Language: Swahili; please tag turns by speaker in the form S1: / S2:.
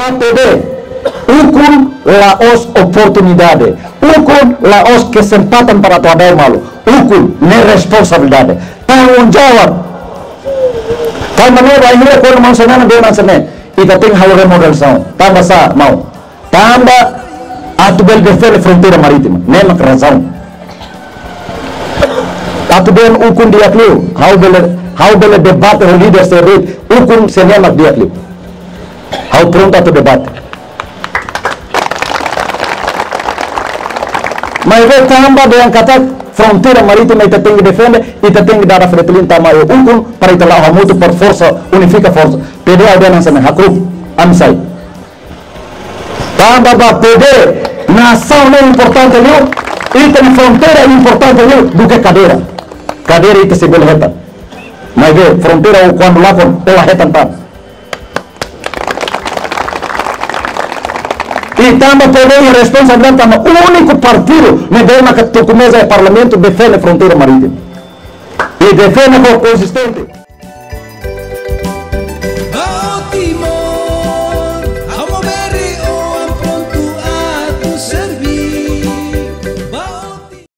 S1: poder ukun laos oportunidade, ukun laos kesempatan para tuadai malu, ukun ne responsabilidade, tanggung jawab. Kalau menurut akhirnya kalau mau sana dia nak sana, kita tinggal haluan modal sama, tambah sah mau, tambah atau belbefer frontiera maritima, nema kerasau. Atau dia ukun dia kliu, how bele debat dengan leader sendiri, ukun senema dia kliu, how pronto atau debat. Mas tambah dengan kata fronteira marítima ita tem que defender, ita tem que dar a fretilin tamanho ukun para ita lá muito por força, unifica força. PD alguém não sabe, hakru, amsai. Tambah ba PD nação é importante ali, ita na fronteira é importante ali do que cadeira. Cadeira ita se belheta. Mas fronteira quando lá com ela retan tá. E também podemos responsabilizar o único partido me deu na que tu começa o parlamento defende a fronteira marítima e defende com consistente.